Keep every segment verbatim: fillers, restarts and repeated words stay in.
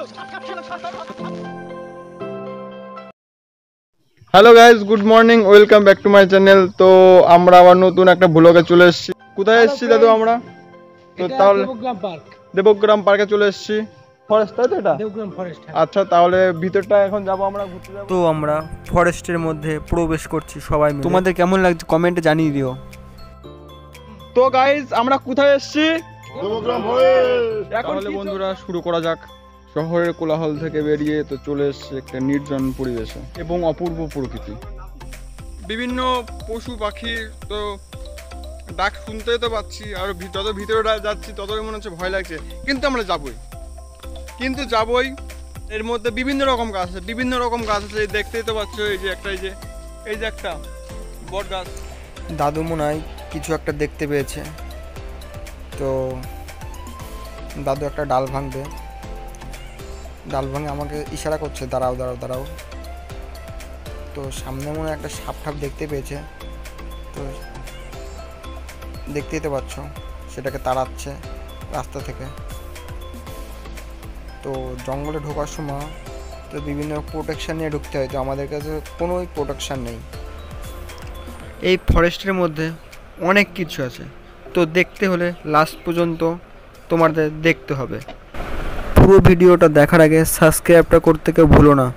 Hello guys, good morning, welcome back to my channel. তো আমরা আবার নতুন একটা ব্লগে চলে এসেছি। কোথায় এসেছি দাদু আমরা? তো তাহলে দেবগ্রাম পার্কে চলে এসেছি। ফরেস্ট, তাই তো এটা দেবগ্রাম ফরেস্ট। আচ্ছা, তাহলে ভিতরটা এখন যাবো আমরা, ঘুরতে যাবো। তো আমরা ফরেস্টের মধ্যে প্রবেশ করছি সবাই মিলে। তোমাদের কেমন লাগছে কমেন্টে জানিয়ে দিও। তো গাইজ, আমরা কোথায় এসেছি? দেবগ্রাম ফরেস্ট। তাহলে বন্ধুরা শুরু করা যাক। শহরের কোলাহল থেকে বেরিয়ে তো চলে এসেছে একটা নির্জন পরিবেশে এবং অপূর্ব প্রকৃতি। বিভিন্ন পশু পাখি তো ডাক শুনতেই তো পাচ্ছি, আর যত ভিতরে যাচ্ছি ততই মনে হচ্ছে ভয় লাগছে, কিন্তু আমরা যাবই, কিন্তু যাবই। এর মধ্যে বিভিন্ন রকম গাছ আছে, বিভিন্ন রকম গাছ আছে, দেখতেই তো পাচ্ছ। এই যে একটা, এই যে এই যে একটা বট গাছ। দাদু মনে হয় কিছু একটা দেখতে পেয়েছে, তো দাদু একটা ডাল ভাঙবে। ডাল ভাঙে আমাকে ইশারা করছে, দাঁড়াও দাঁড়াও দাঁড়াও। তো সামনে মনে হয় একটা সাপ ঠাপ দেখতে পেয়েছে, তো দেখতেই তো পাচ্ছ সেটাকে তাড়াচ্ছে রাস্তা থেকে। তো জঙ্গলে ঢোকার সময় তো বিভিন্ন প্রোটেকশান নিয়ে ঢুকতে হয়, তো আমাদের কাছে কোনো প্রোটেকশান নেই। এই ফরেস্টের মধ্যে অনেক কিছু আছে, তো দেখতে হলে লাস্ট পর্যন্ত তোমাদের দেখতে হবে। পুরো ভিডিওটা দেখার আগে সাবস্ক্রাইবটা করতে কেউ ভুলো না।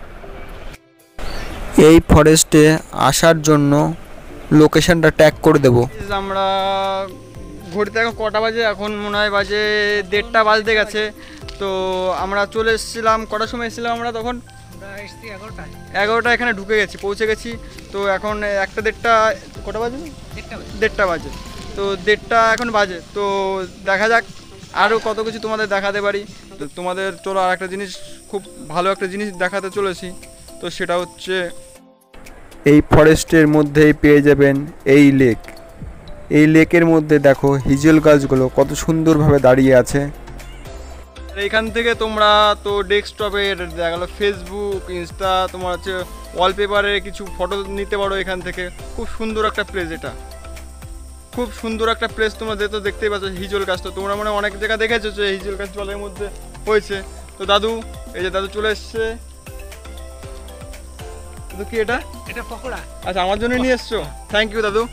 এই ফরেস্টে আসার জন্য লোকেশনটা ট্যাগ করে দেবো। আমরা ঘুরতে এখন কটা বাজে? এখন মনে হয় বাজে দেড়টা বাজতে গেছে। তো আমরা চলে এসেছিলাম, কটার সময় এসেছিলাম আমরা? তখন এগারোটা এখানে ঢুকে গেছি, পৌঁছে গেছি। তো এখন একটা দেড়টা, কটা বাজে? দেড়টা বাজে। তো দেড়টা এখন বাজে। তো দেখা যাক আরও কত কিছু তোমাদের দেখাতে পারি। তো তোমাদের চলো আর একটা জিনিস, খুব ভালো একটা জিনিস দেখাতে চলেছি। তো সেটা হচ্ছে এই ফরেস্টের মধ্যেই পেয়ে যাবেন এই লেক। এই লেকের মধ্যে দেখো হিজল গাছগুলো কত সুন্দরভাবে দাঁড়িয়ে আছে। এইখান থেকে তোমরা তো ডেস্কটপে দেখা গেলো ফেসবুক, ইনস্টা, তোমার হচ্ছে ওয়ালপেপারে কিছু ফটো নিতে পারো এখান থেকে। খুব সুন্দর একটা প্লেস, এটা খুব সুন্দর একটা প্লেস। তোমরা যেহেতু দেখতেই পাচ্ছ হিজল গাছ, তো তোমরা মানে অনেক জায়গা দেখেছো যে হিজল গাছ জলের মধ্যে হয়েছে। তো দাদু, এই যে দাদু চলে এসছে। তো কি এটা? এটা পকোড়া। আচ্ছা, আমার জন্য নিয়ে এসছো, থ্যাংক ইউ দাদু।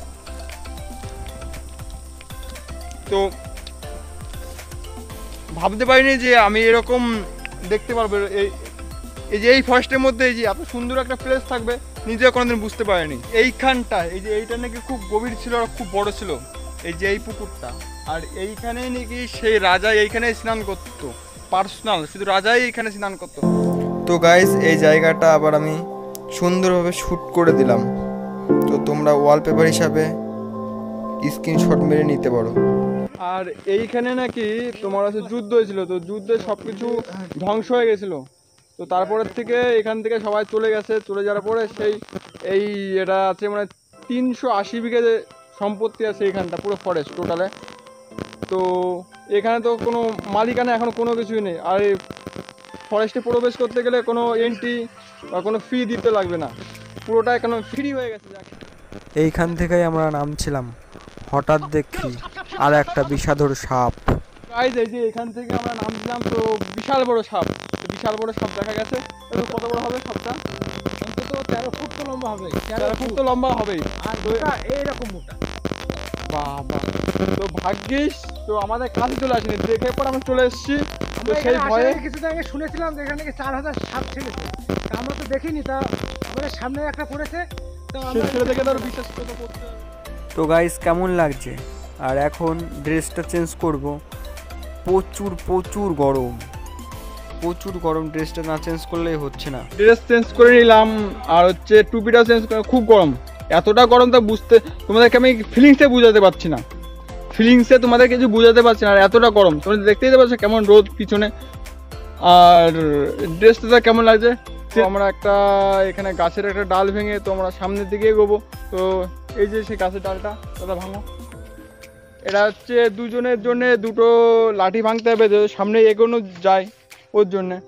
তো ভাবতে পারিনি যে আমি এরকম দেখতে পারবো, এই এই যে এই ফরেস্টের মধ্যে এই যে এত সুন্দর একটা প্লেস থাকবে, নিজে কোনোদিন বুঝতে পারিনি। এইখানটা, এই যে এইটা নাকি খুব গভীর ছিল আর খুব বড় ছিল, এই যে এই পুকুরটা। আর এইখানে নাকি সেই রাজা এইখানে স্নান করতো, পার্সোনাল, শুধু রাজাই এইখানে স্নান করতো। তো গাইস, এই জায়গাটা আবার আমি সুন্দরভাবে শ্যুট করে দিলাম, তো তোমরা ওয়ালপেপার হিসাবে স্ক্রিনশট মেরে নিতে পারো। আর এইখানে নাকি তোমার হচ্ছে যুদ্ধ হয়েছিল, তো যুদ্ধে সব কিছু ধ্বংস হয়ে গেছিলো। তো তারপরের থেকে এখান থেকে সবাই চলে গেছে। চলে যাওয়ার পরে সেই এই এটা আছে মানে তিনশো আশি বিঘে সম্পত্তি আছে এখানটা, পুরো ফরেস্ট টোটালে। তো এখানে তো কোনো মালিকানা এখন কোনো কিছুই নেই। আর এই ফরেস্টে প্রবেশ করতে গেলে কোনো এন্ট্রি বা কোনো ফি দিতে লাগবে না, পুরোটা এখন ফ্রি হয়ে গেছে। এইখান থেকেই আমরা নামছিলাম, হঠাৎ দেখি আর একটা বিষাদর সাপ। গাইস, এই যে এখান থেকে আমরা নামছিলাম, তো বিশাল বড় সাপ, বিশাল বড় সাপ দেখা গেছে। কত বড় হবে সাপটা? অন্তত তেরো ফুট তো লম্বা হবে, তেরো ফুট তো লম্বা হবেই, আর এইরকম মোটা। বাবা, তো ভাগ্যিস তো আমাদের কাছে চলে আসেনি, দেখে পর আমরা চলে এসেছি। তো সেই ভয়ে কিছুদিন আগে শুনেছিলাম যে এখানে চার হাজার সাপ ছেড়েছে, আমরা তো দেখিনি, তা আমাদের সামনে একটা পড়েছে, তো আমরা দেখে তো বিশ্বাস করতে করতে। তো গাইস, কেমন লাগছে? আর এখন ড্রেসটা চেঞ্জ করব, প্রচুর প্রচুর গরম, প্রচুর গরম, ড্রেসটা না চেঞ্জ করলেই হচ্ছে না। ড্রেস চেঞ্জ করে নিলাম, আর হচ্ছে টুপিটা চেঞ্জ করে। খুব গরম, এতটা গরম তা বুঝতে, তোমাদেরকে আমি ফিলিংসে বুঝাতে পারছি না, ফিলিংসে তোমাদের কিছু বুঝাতে পারছি না। আর এতটা গরম, তোমরা দেখতেই তো পাচ্ছ কেমন রোদ পিছনে। আর ড্রেসটা কেমন লাগছে? আমরা একটা এখানে গাছের একটা ডাল ভেঙে তো আমরা সামনের দিকে এগোবো। তো এই যে সেই গাছের ডালটা, দাদা ভাঙো। এটা হচ্ছে দুজনের জন্য দুটো লাঠি ভাঙতে হবে, সামনে এগোনো যায় ওর জন্যে।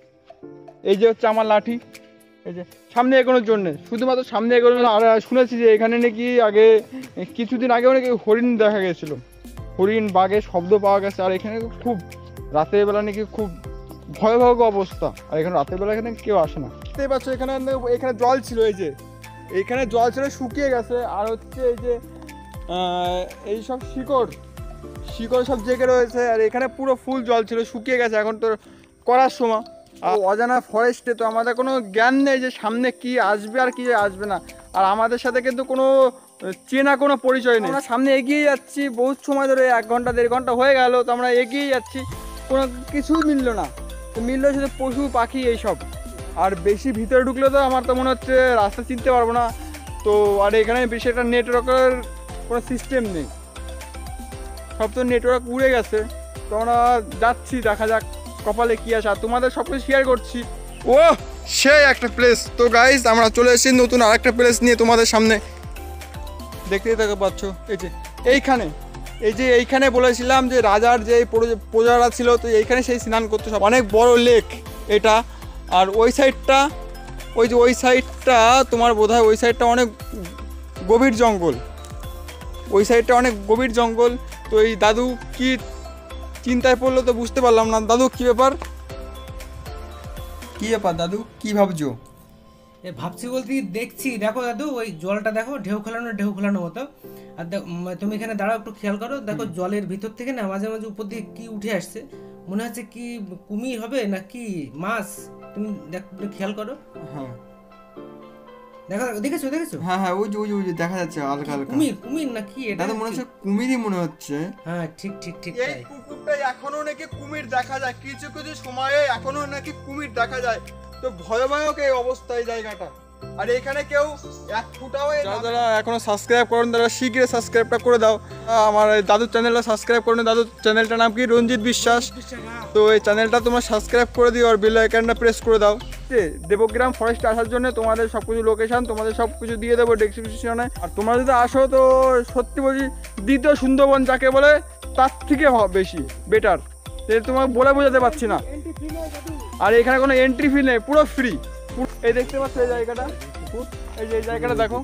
এই যে হচ্ছে আমার লাঠি, এই যে সামনে এগোনোর জন্যে, শুধুমাত্র সামনে এগোনো। আর শুনেছি যে এখানে নাকি আগে কিছুদিন আগেও নাকি হরিণ দেখা গেছিলো, হরিণ বাঘের শব্দ পাওয়া গেছে। আর এখানে খুব রাতের বেলা নাকি খুব ভয়াবহ অবস্থা। আর এখানে রাতের বেলা এখানে কেউ আসে না। দেখতেই পাচ্ছ এখানে এখানে জল ছিল, এই যে এইখানে জল ছিল শুকিয়ে গেছে। আর হচ্ছে এই যে এই সব শিকড় শিকড় সব জেগে রয়েছে। আর এখানে পুরো ফুল জল ছিল, শুকিয়ে গেছে এখন তো করার সময়। আর অজানা ফরেস্টে তো আমাদের কোনো জ্ঞান নেই যে সামনে কি আসবে আর কি আসবে না। আর আমাদের সাথে কিন্তু কোনো চেনা কোনো পরিচয় নেই। আমরা সামনে এগিয়ে যাচ্ছি বহুত সময় ধরে, এক ঘন্টা দেড় ঘন্টা হয়ে গেল, তো আমরা এগিয়ে যাচ্ছি, কোনো কিছুই মিললো না। তো মিললো শুধু পশু পাখি এইসব। আর বেশি ভিতরে ঢুকলে তো আমার তো মনে হচ্ছে রাস্তা চিনতে পারবো না। তো আর এখানে বেশি একটা নেটওয়ার্কের কোনো সিস্টেম নেই, সব তো নেটওয়ার্ক উড়ে গেছে। তো আমরা যাচ্ছি, দেখা যাক কপালে কি আসে। আর তোমাদের সব কিছু শেয়ার করছি। ও সেই একটা প্লেস। তো গাইজ আমরা চলে এসেছি নতুন আর একটা প্লেস নিয়ে তোমাদের সামনে। দেখতেই থাকতে পাচ্ছ এই যে এইখানে, এই যে এইখানে বলেছিলাম যে রাজার যে প্রজারা ছিল, তো এইখানে সেই স্নান করতে সব। অনেক বড় লেক এটা। আর ওই সাইডটা, ওই যে ওই সাইডটা তোমার বোধহয় ওই সাইডটা অনেক গভীর জঙ্গল, ওই সাইডটা অনেক গভীর জঙ্গল। তো এই দাদু কি চিন্তায় পড়লো তো বুঝতে পারলাম না। দাদু কি ব্যাপার, কি ব্যাপার দাদু, কি ভাবছো? এ ভাবছি বলতে দেখছি, দেখো দাদু ওই জলটা দেখো, ঢেউ খেলানো ঢেউ খেলানো মতো। আর তুমি এখানে দাঁড়াও, একটু খেয়াল করো, দেখো জলের ভিতর থেকে না মাঝে মাঝে উপর দিকে কি উঠে আসছে, মনে হচ্ছে কি কুমির হবে না কি মাছ। তুমি একটু খেয়াল করো। হ্যাঁ দেখা দেখেছো দেখেছো হ্যাঁ হ্যাঁ ওই যে ওই যে ওই যে দেখা যাচ্ছে হালকা হালকা কুমির। কুমির না কি এটা? মনে হচ্ছে কুমিরই মনে হচ্ছে। হ্যাঁ ঠিক ঠিক ঠিক। এই পুকুরটায় এখনো নাকি কুমির দেখা যায়, কিছু কিছু সময়ে এখনো নাকি কুমির দেখা যায়। তো ভয়াবহ এই অবস্থা এই জায়গাটা। আর এখানে কেউ এক ফুটাও, যারা এখনো সাবস্ক্রাইব করেন তারা শীঘ্রই সাবস্ক্রাইবটা করে দাও। আমার দাদুর চ্যানেলটা সাবস্ক্রাইব করে দাও। দাদুর চ্যানেলটার নাম কি? রঞ্জিত বিশ্বাস। তো এই চ্যানেলটা তোমরা সাবস্ক্রাইব করে দিও আর বেল আইকনটা প্রেস করে দাও। দেবগ্রাম ফরেস্টে আসার জন্য তোমাদের সব কিছু লোকেশন তোমাদের সব কিছু দিয়ে দেবো ডেসক্রিপশনে। আর তোমরা যদি আসো তো সত্যি বলছি দ্বিতীয় সুন্দরবন যাকে বলে তার থেকে বেশি বেটার, তোমাকে বলে বোঝাতে পারছি না। আর এখানে কোনো এন্ট্রি ফি নেই, পুরো ফ্রি। এই দেখতে পাচ্ছ এই জায়গাটা, এই যে এই জায়গাটা দেখো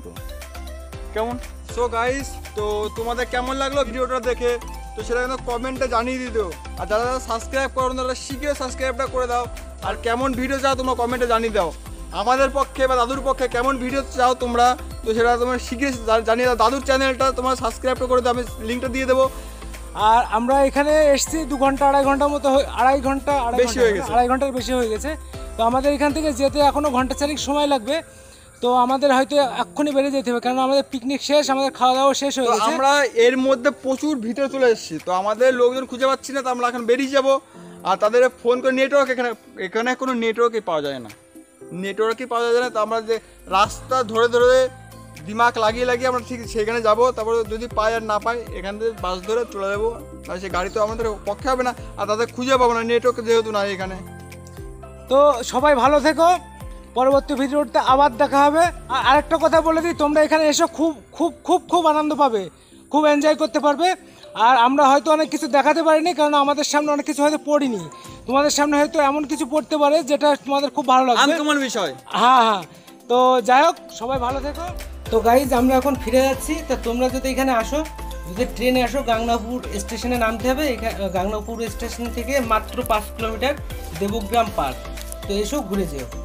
কেমন। সো গাইস, তো তোমাদের কেমন লাগলো ভিডিওটা দেখে তো সেটা কিন্তু কমেন্টে জানিয়ে দিও। আর যারা যারা সাবস্ক্রাইব করো তারা শীঘ্রই সাবস্ক্রাইবটা করে দাও। আর কেমন ভিডিও চাও তোমরা কমেন্টে জানিয়ে দাও। আমাদের পক্ষে বা দাদুর পক্ষে কেমন ভিডিও চাও তোমরা, তো সেটা তোমরা শীঘ্রই জানিয়ে দাও। দাদুর চ্যানেলটা তোমার সাবস্ক্রাইবটা করে দাও, আমি লিঙ্কটা দিয়ে দেবো। আর আমরা এখানে এসেছি দু ঘন্টা আড়াই ঘন্টার মতো, আড়াই ঘন্টা বেশি হয়ে গেছে, আড়াই ঘন্টার বেশি হয়ে গেছে। তো আমাদের এখান থেকে যেতে এখনো ঘন্টা চারেক সময় লাগবে। তো আমাদের হয়তো এক্ষুনি বেরিয়ে যেতে হবে, কারণ আমাদের পিকনিক শেষ, আমাদের খাওয়া দাওয়া শেষ হয়ে গেছে। আমরা এর মধ্যে প্রচুর ভিতরে চলে এসেছি, তো আমাদের লোকজন খুঁজে পাচ্ছি না, তো আমরা এখন বেরিয়ে যাব। আর তাদের ফোন করে নেটওয়ার্ক এখানে এখানে কোনো নেটওয়ার্কই পাওয়া যায় না, নেটওয়ার্কই পাওয়া যায় না। তো আমরা যে রাস্তা ধরে ধরে দিমাগ লাগিয়ে লাগিয়ে আমরা ঠিক সেখানে যাব। তারপরে যদি পাই আর না পাই এখান থেকে বাস ধরে চলে যাবো, আর সে গাড়ি তো আমাদের পক্ষে হবে না। আর তাদের খুঁজে পাবো না, নেটওয়ার্ক যেহেতু নাই এখানে। তো সবাই ভালো থেকো, পরবর্তী ভিডিওতে আবার দেখা হবে। আর আরেকটা কথা বলে দিই, তোমরা এখানে এসে খুব খুব খুব খুব আনন্দ পাবে, খুব এনজয় করতে পারবে। আর আমরা হয়তো অনেক কিছু দেখাতে পারিনি, কারণ আমাদের সামনে অনেক কিছু হয়তো পড়িনি। তোমাদের সামনে হয়তো এমন কিছু পড়তে পারে যেটা তোমাদের খুব ভালো লাগবে, আনকমন বিষয়। হ্যাঁ হ্যাঁ। তো যাই হোক, সবাই ভালো থেকো। তো গাইজ আমরা এখন ফিরে যাচ্ছি। তা তোমরা যদি এখানে আসো, যদি ট্রেনে আসো, গাংনাপুর স্টেশনে নামতে হবে। এখানে গাংনাপুর স্টেশন থেকে মাত্র পাঁচ কিলোমিটার দেবগ্রাম পার্ক। তো এসো, ঘুরে যেও।